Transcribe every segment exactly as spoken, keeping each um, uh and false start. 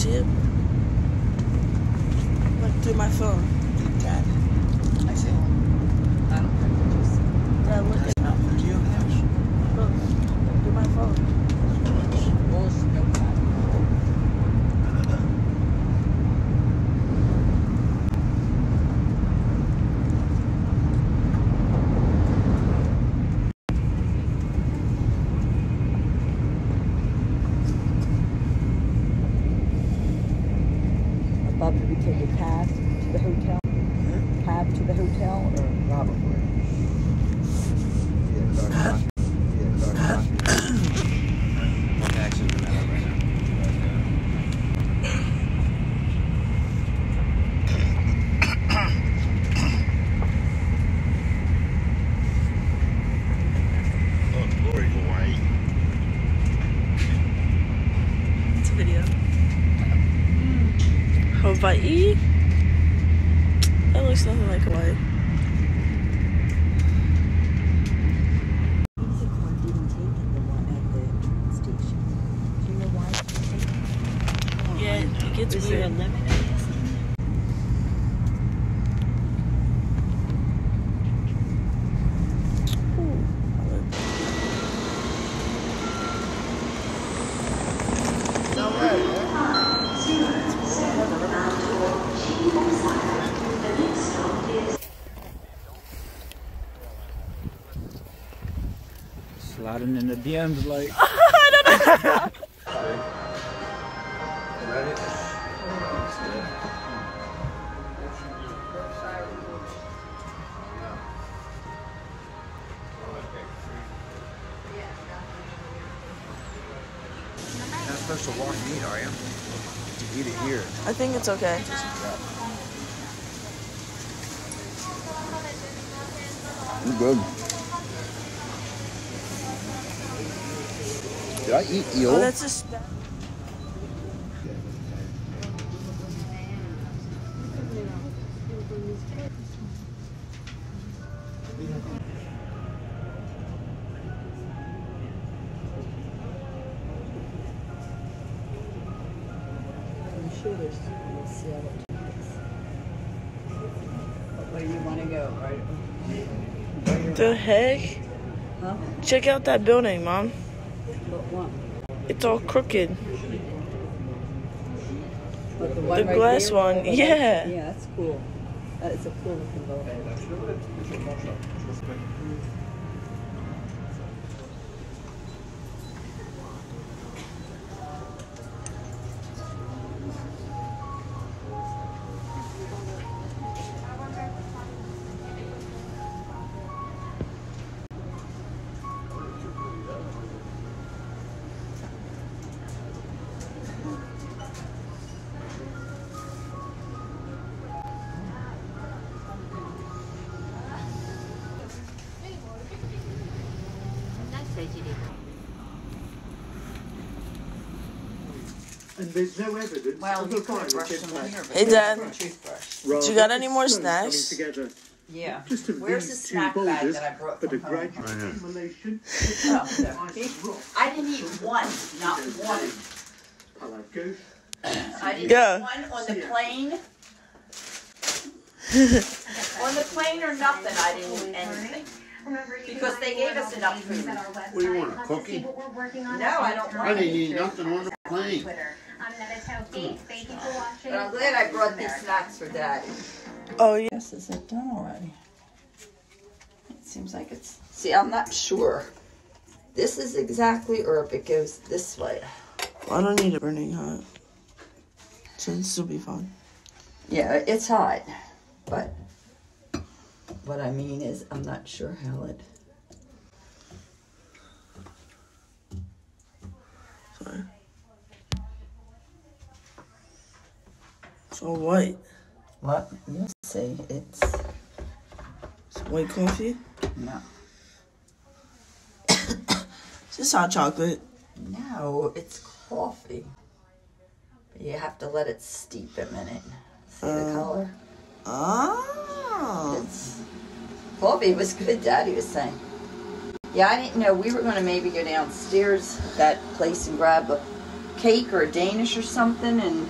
see it? Like through my phone. Dad, I see it. I don't have pictures. Yeah, look at That's not video cash. Look, through my phone. Bullshit, no problem. Above, did we take a cab to the hotel? Hmm? Cab to the hotel? Or? Probably. Yeah, dark coffee. Yeah, dark coffee. What taxi are right Oh, Lori, Hawaii. It's a video. Hawaii? That looks nothing like Hawaii. One didn't take it, the one at the train station. Do you know why it didn't take it? Yeah, it gets Is there a weird. limit? Sliding in the D Ms like. You're not supposed to walk and eat, are you? To eat it here. I think it's okay. It's good. Did I eat eel? Oh, that's just. I'm sure there's we'll see how it takes. Where do you want to go, right? The heck? Huh? Check out that building, Mom. What one? It's all crooked. But the one The right glass there? one, Oh, yeah. that's- Yeah, that's cool. That is a cool looking building. And there's no evidence Well, of you a could have violent brushed them impact. here, but Hey, Dad. toothbrush. Rather, you got any it's more stone coming snacks? together. Yeah. Just of Where's the these two snack bag boulders, that I brought but a from home? gradual accumulation Oh, no. I didn't eat one, not one. Palagos. I didn't Yeah. eat one on the plane. On the plane or nothing, I didn't eat anything. Because they gave us enough food. What do you want, a cookie? No, I don't want I didn't any. eat nothing on the plane. But I'm glad I brought these snacks for Daddy. Oh, yeah. Yes, is it done already? It seems like it's... See, I'm not sure. This is exactly, or if it goes this way. I don't need it burning hot. So this will be fine. Yeah, it's hot. But what I mean is, I'm not sure how it... Sorry. It's all white. What? You'll see. It's... It's white coffee. No. Is this hot chocolate? No, it's coffee. But you have to let it steep a minute. See the Uh, color? Oh. It's coffee was good, Daddy was saying. Yeah, I didn't know. We were going to maybe go downstairs, that place, and grab a cake or Danish or something, and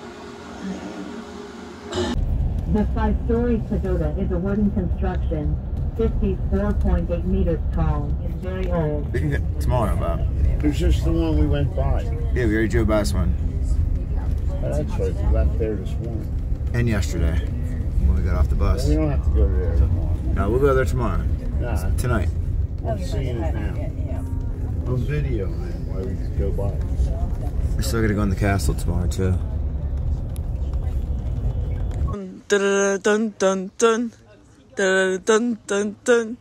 The five-story pagoda is a wooden construction, fifty-four point eight meters tall, and very old. We can get tomorrow, Bob. It's just the one we went by. Yeah, we already drove by this one. Oh, that's right, we left there this morning. And yesterday, when we got off the bus. We don't have to go there tomorrow. No, we'll go there tomorrow. Nah, Tonight. I'm seeing it now. On video, man, why we could go by. We're still gonna go in the castle tomorrow, too. Dun dun dun dun dun dun dun dun.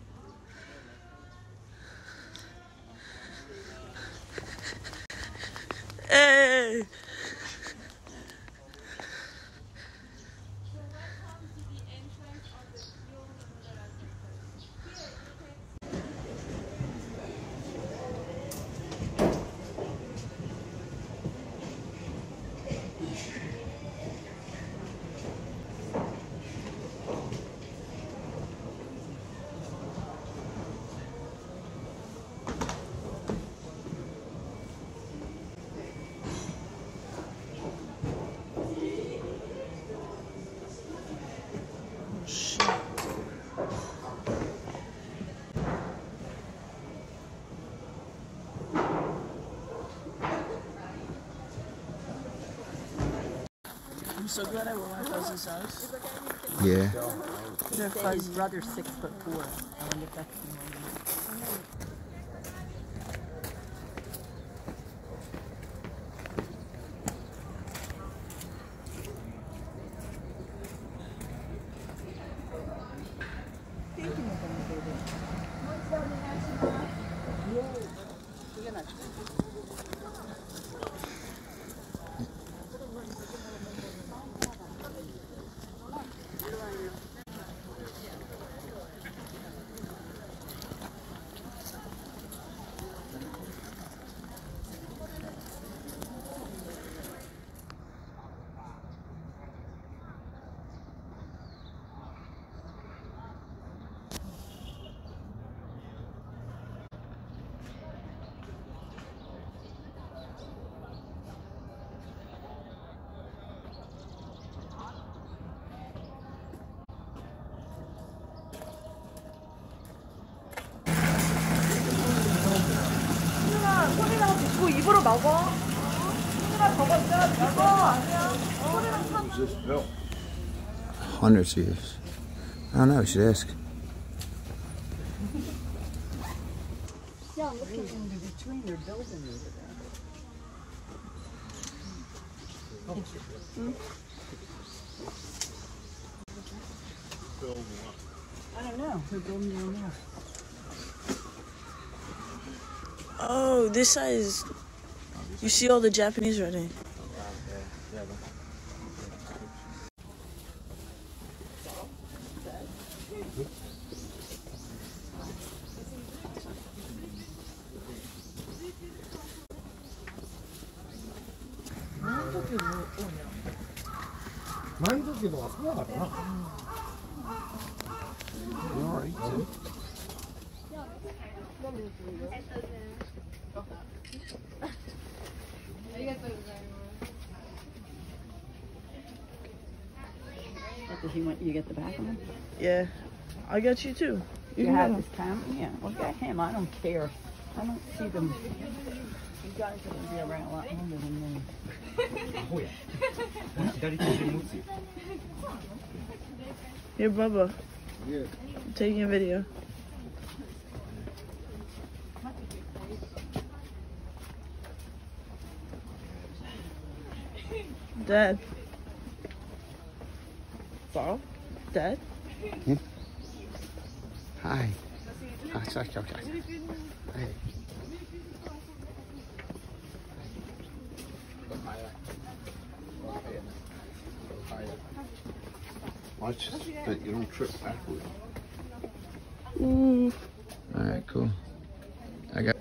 Hey. I'm so glad I went to my cousin's house. Yeah. They're His fuzzy. brother's six foot four. I wonder if that's the one. Hundreds of years. I don't know, we should ask. Yeah, look at in between their buildings over there. I don't know. They're building down there. Oh, this side is. You see all the Japanese writing. Does he want you to get the back on him? Yeah, I got you too. You, can have go. this camera? Yeah, well, get him. I don't care. I don't see them. You guys are going to be around a lot longer than me. Here, Bubba. Yeah. I'm taking a video. Dad. Bob? Dad? Hi. Ah, sorry, sorry, sorry. Hey. Watch that you don't trip backward. Ooh. Alright, cool. I got.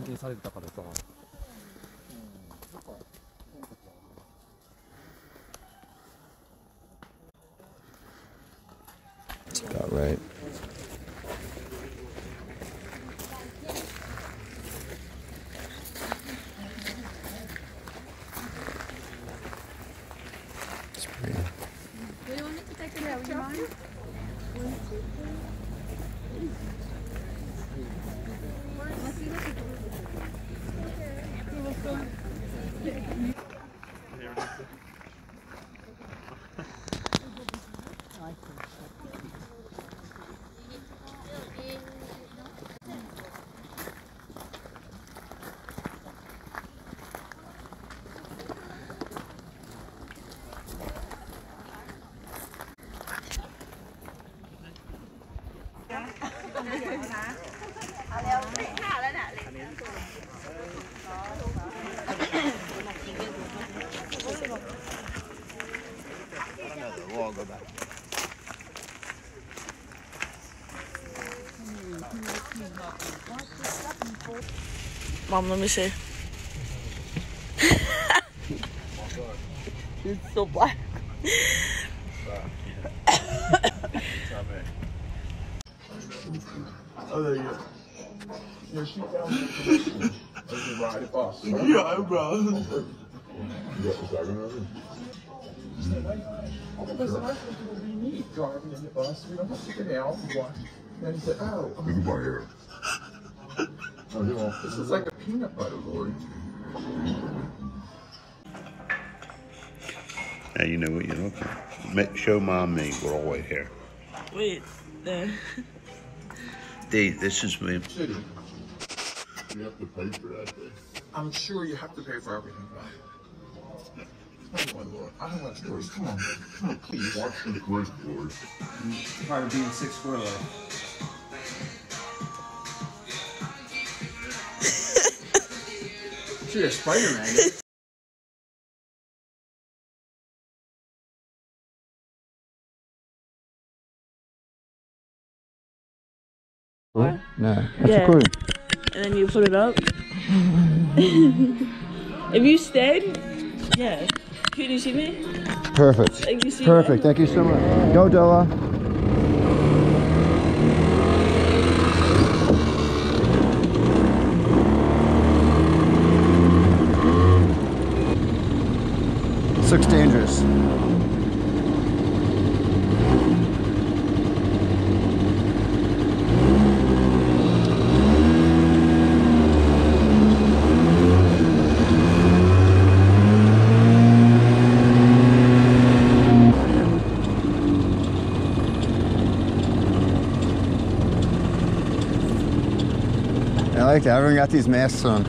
定されてたからさ。 That's about right. It's pretty. Do you want me to take it out? Would you mind? Mom, let me see. It's so black. Oh, there you go. Yeah, she found me information. I can ride the bus. Yeah, bro. You got the second of it? Because the rest of it will be me driving in the bus. We don't have to get out and watch. Then he said, oh. Look at my hair. Oh, this is like a peanut butter, Lord. Now you know what you're looking at. Ma- Show mom me with all white hair. Wait, there. Dave, this is me. City. You have to pay for that thing. I'm sure you have to pay for everything, but come on, Lord. I don't want stories. Come on. Come on, please. Watch the first Lord. Probably being six square life. You're a Spider-Man. What? No. That's Yeah. recording. And then you put it up. If you stayed, yeah. Can you see me? Perfect. Like, you see Perfect. Thank you so much. Go, Della. This looks dangerous. I like that. Everyone got these masks on.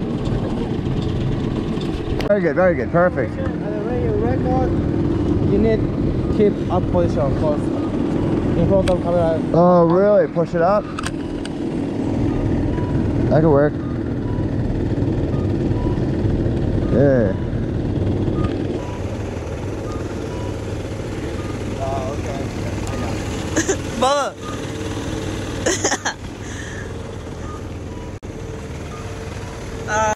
Very good, very good, perfect. When you record, you need keep up position first in front of camera. Oh, really? Push it up? That could work. Yeah. Oh, okay. I got it. Bubba. uh.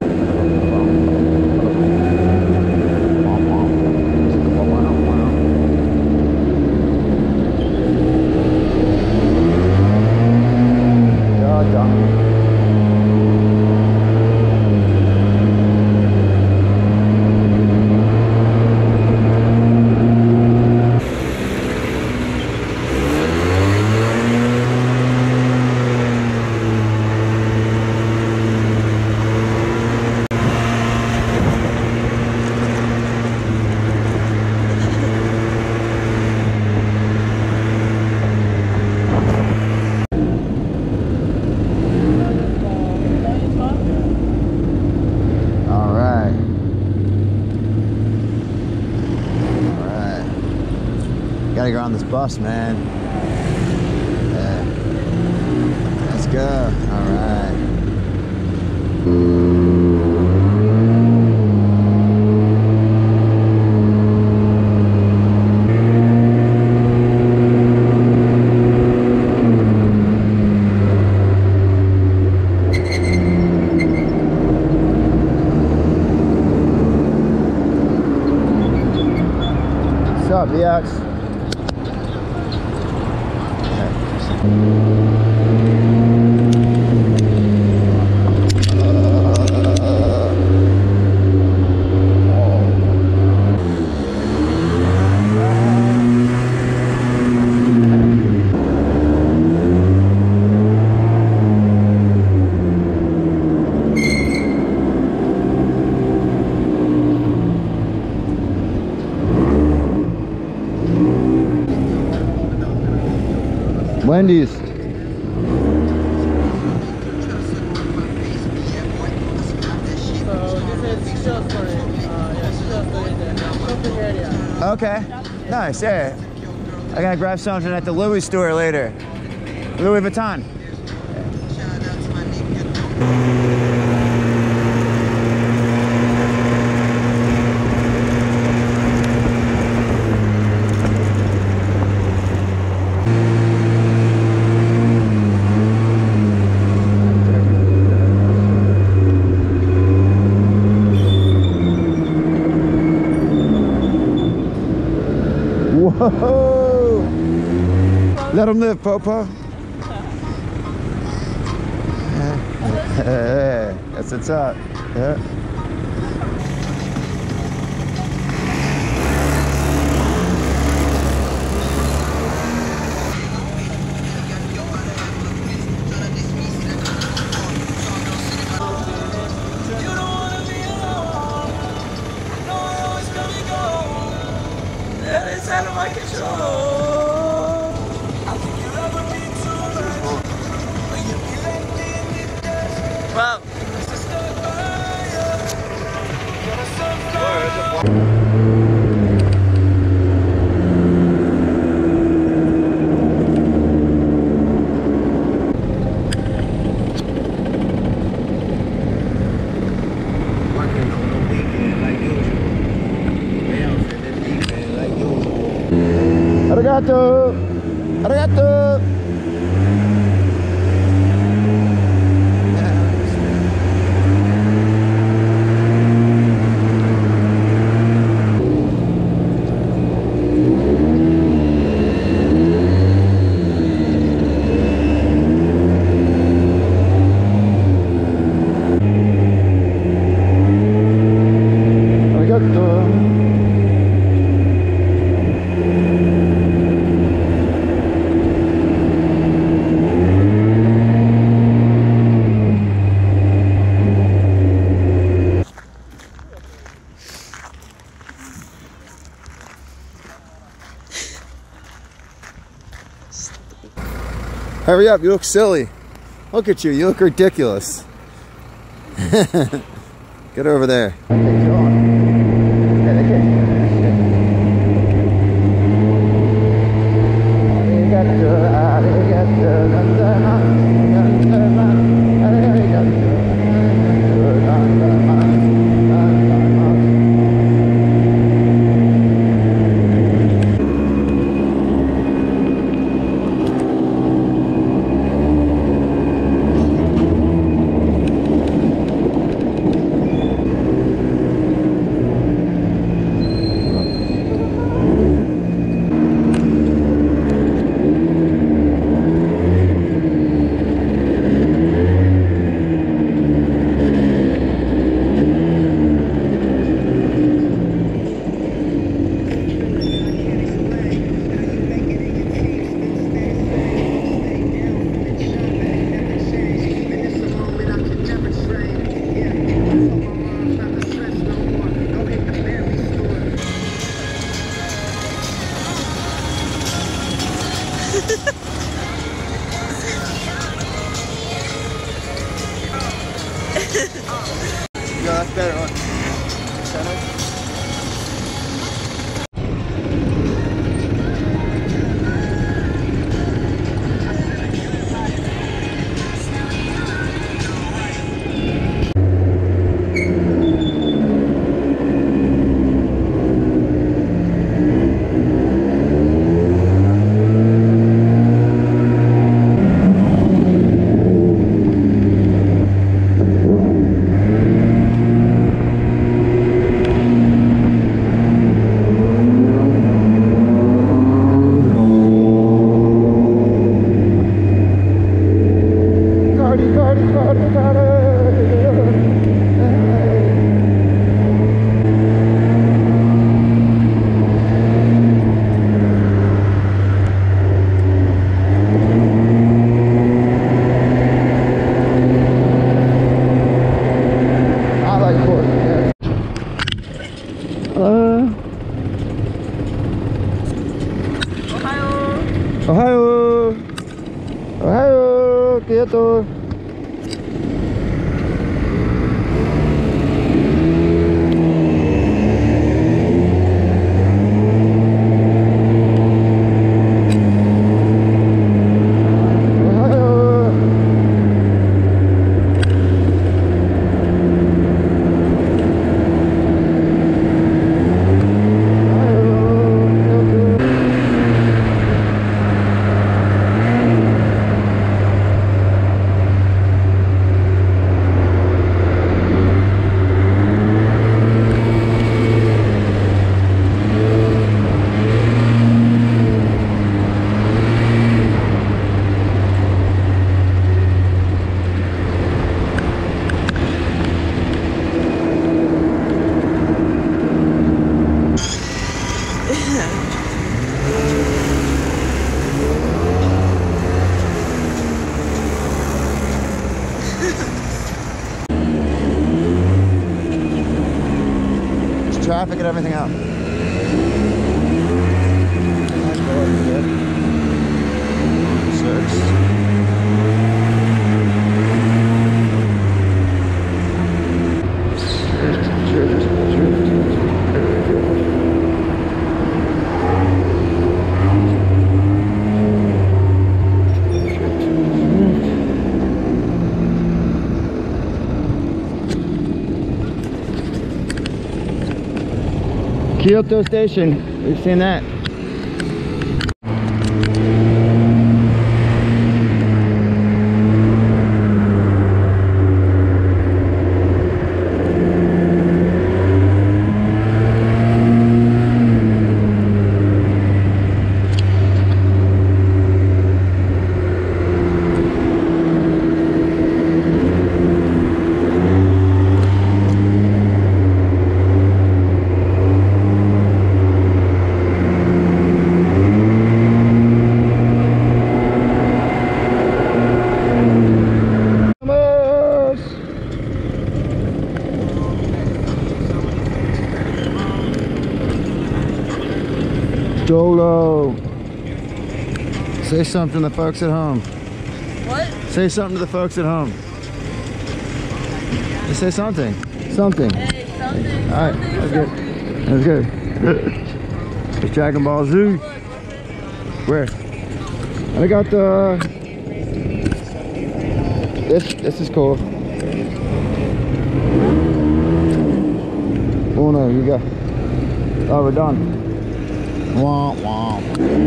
Gotta go on this bus, man. Yeah. Let's go. All right. up, V X? Wendy's. So this is just for it. Uh, yeah, just for the shopping area. Okay, nice, yeah. I gotta grab something at the Louis store later. Louis Vuitton. Whoa! Let him live, Popo. Yeah, that's what's up. Yeah. It's out of my control. Wow. Arigato! Arigato! Hurry up, you look silly. Look at you, you look ridiculous. Get over there. arigato. Traffic and everything out. Kyoto Station, we've seen that. Dolo. Say something to the folks at home. What? Say something to the folks at home. Just say something. Something. Hey, something. All right, that's good. That's good. It's Dragon Ball Z. Where? I got the. This. This is cool. Oh no, you got. Oh, we're done. Wah, wah.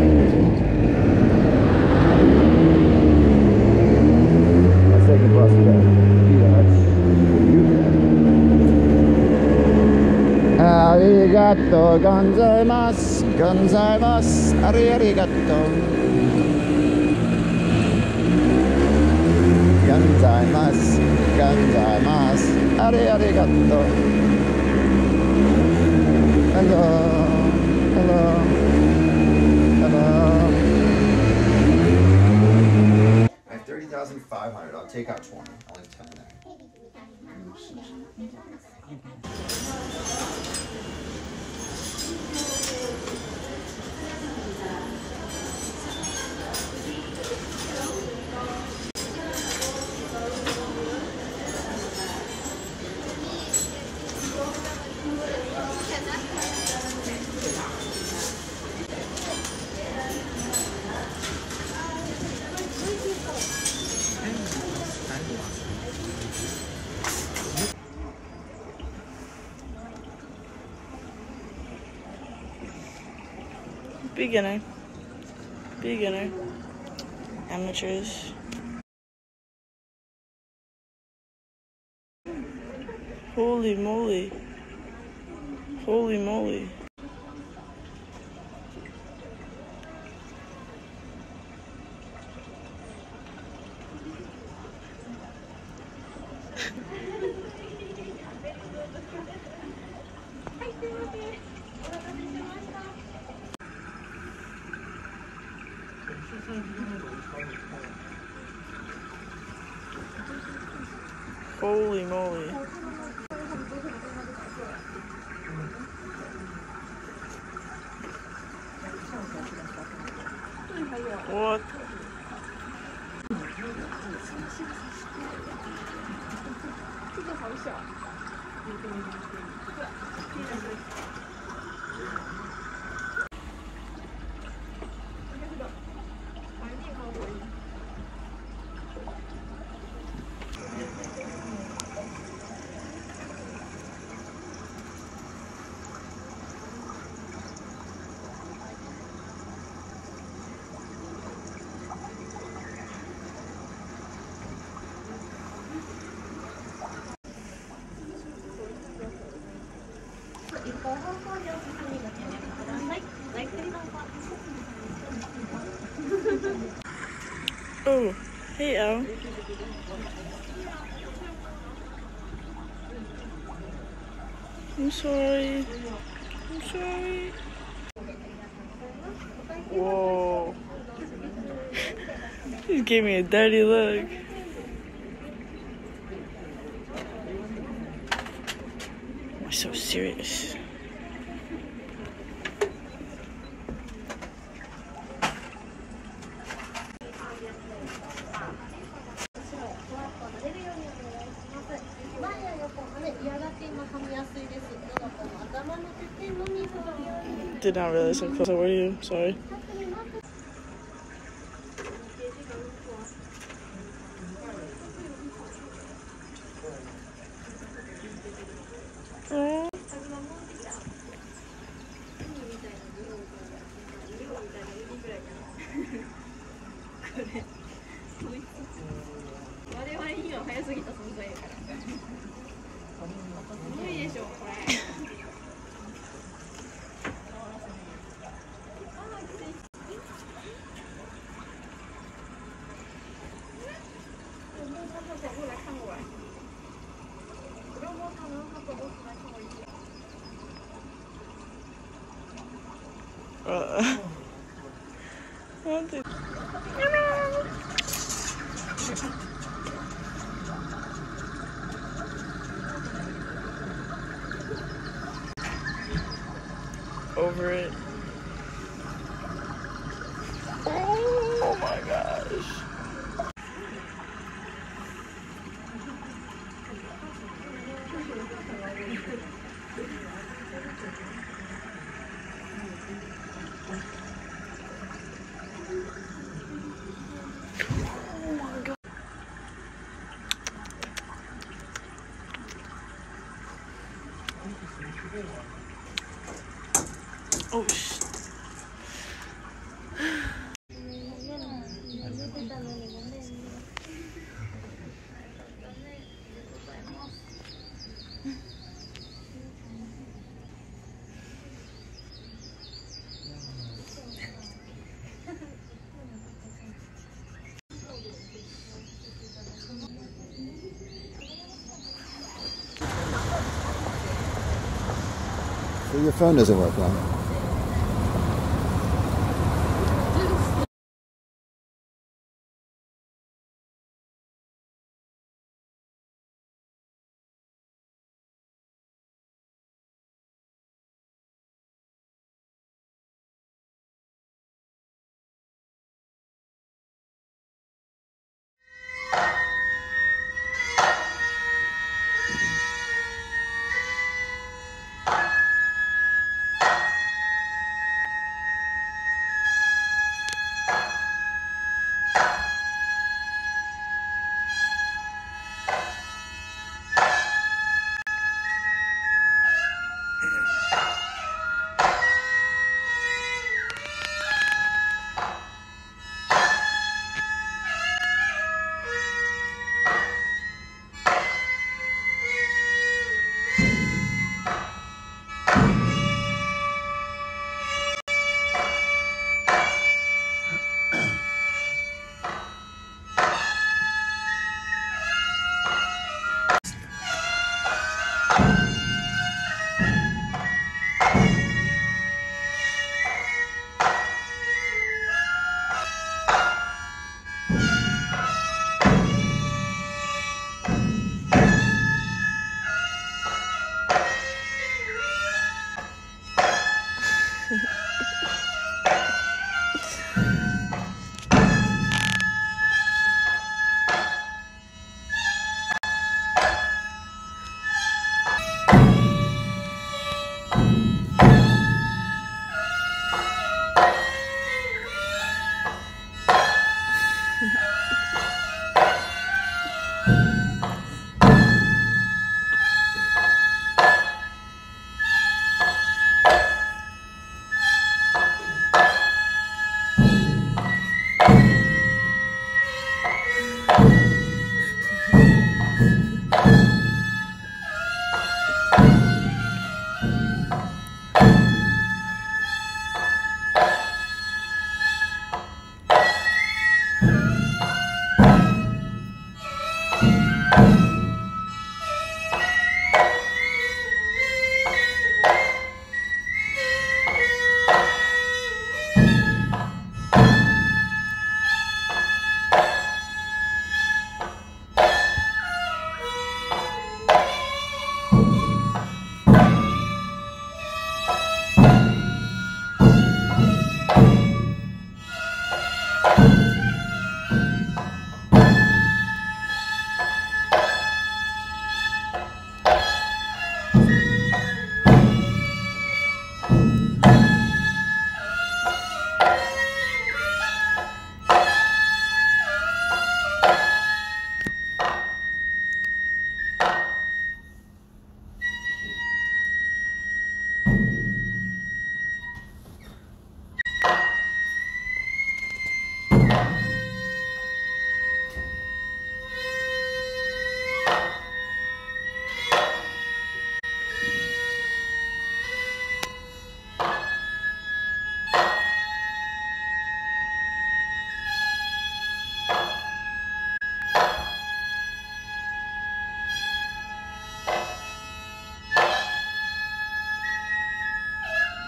Second bus Arigato gozaimasu, gozaimasu, arigato. Gozaimasu, gozaimasu, arigato. Hello, hello, hello. I have thirty thousand five hundred. I'll take out twenty. I'll leave ten there. Beginner. Beginner. Amateurs. Holy moly. Holy moly. Holy moly. What? Oh, hey Al. I'm sorry. I'm sorry. Whoa. He gave me a dirty look. Why so serious? Did not realize how close I were to you. Sorry. Aww. Uh, I don't think. Over it. Oh my gosh. Oh shit. So your phone doesn't work well.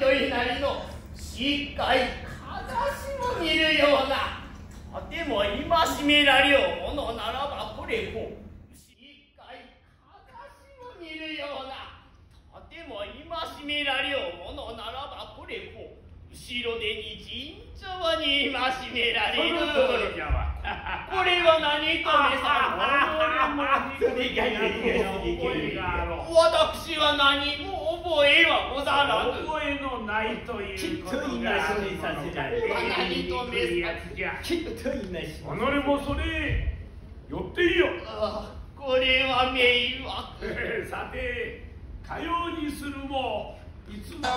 いなりのしっかりかざしも見るような、あても戒められようものならばこれこうしっかりかざしも見るような、あても戒められようものならばこれこう後ろ手に慎重に戒められる。これは何とめさん。私は何も覚えはござらぬ。覚えのないということがありさせられる。何とめやつじゃ。きっと言いましょう。己もそれ寄っていいよ。これは迷惑。さてかようにするもいつも。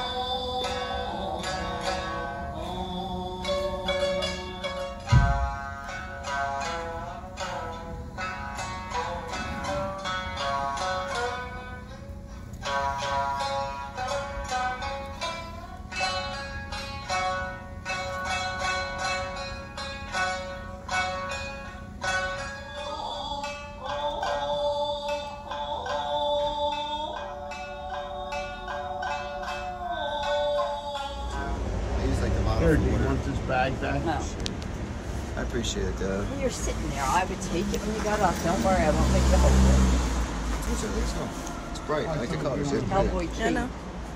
Here, do you want this bag back? No. I appreciate it, Dad. You're sitting there. I would take it when you got up. Don't worry, I won't make you hold it. It's, it's, it's bright. I like the colors. It's Cowboy pretty. Kate. No, no.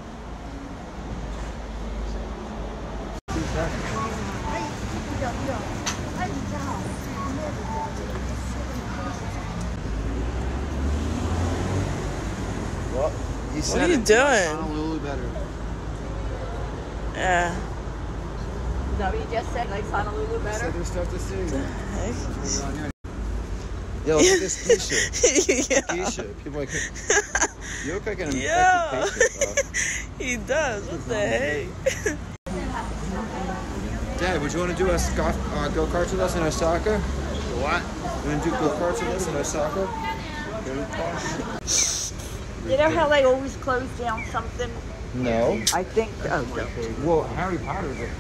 Well, he What are you it. doing? Honolulu better. Yeah. No, he just said likes Honolulu better. Said there's stuff to see. What the heck? Yo, look at this Keisha. Yeah. Keisha. People like, you look like an Yo. infected patient, He does. What the heck? Dad, would you want to do a sco- uh, go-karts with us in Osaka? What? You want to do go-karts with us in Osaka? You know how they always close down something? No. I think. Oh, no. Well, Harry Potter's a...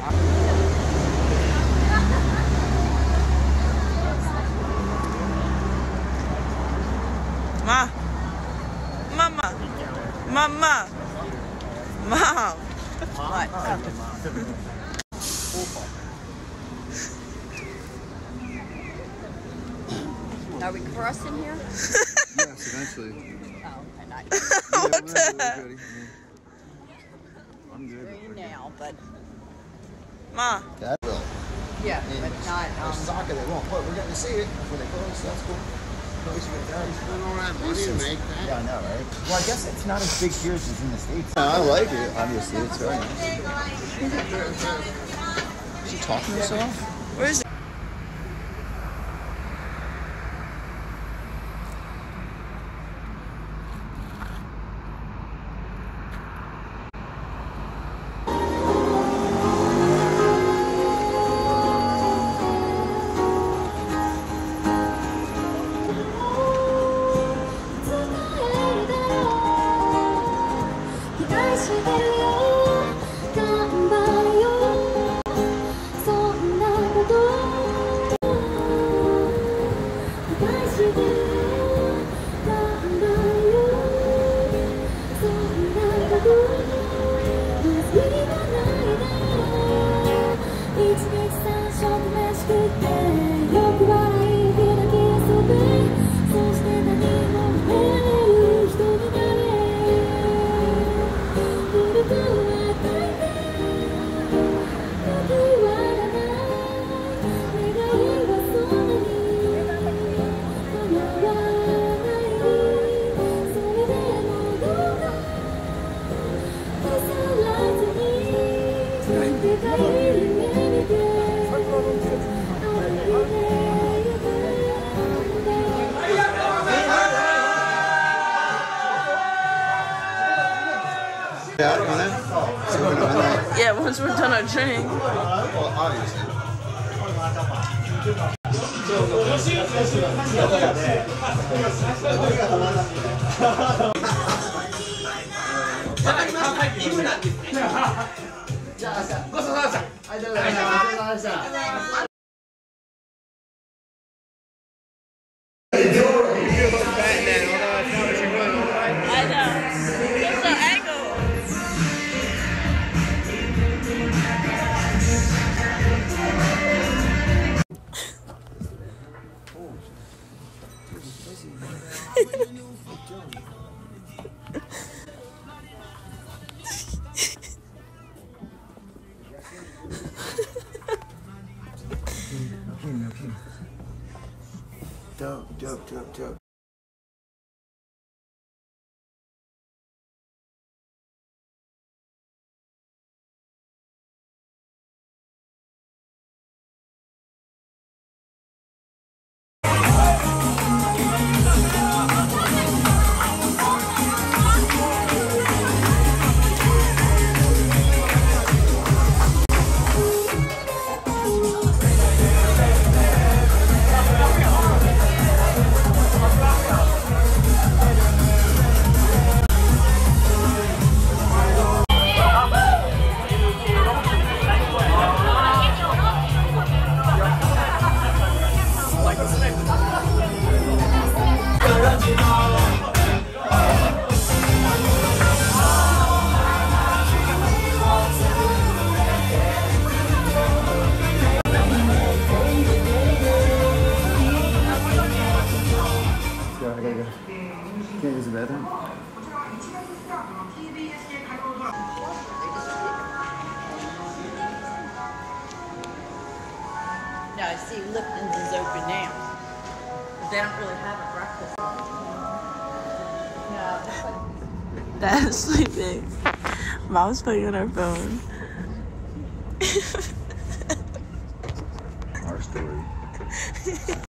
Ma. Mama. Mama. Mom. What? Are we crossing here? Yes, eventually. Oh, and I. What the heck? I'm good. Green now, but. Ma. That will. Yeah, but not. Um, Osaka, they won't. But we're getting to see it before they close. That's cool. Spend all that money to make that? Yeah, I know, right? Well, I guess it's not as big here as it's in the States. I like it, obviously. It's very nice. Is she talking to herself? Where is it? Yeah, once we're done our drink. Well, obviously. I know. What's the angle? tub, tub. Can't use the bathroom. No, see, Lipton's is open now. But they don't really have a breakfast. No, it's like... Dad's sleeping. Mom's playing on her phone. Our story.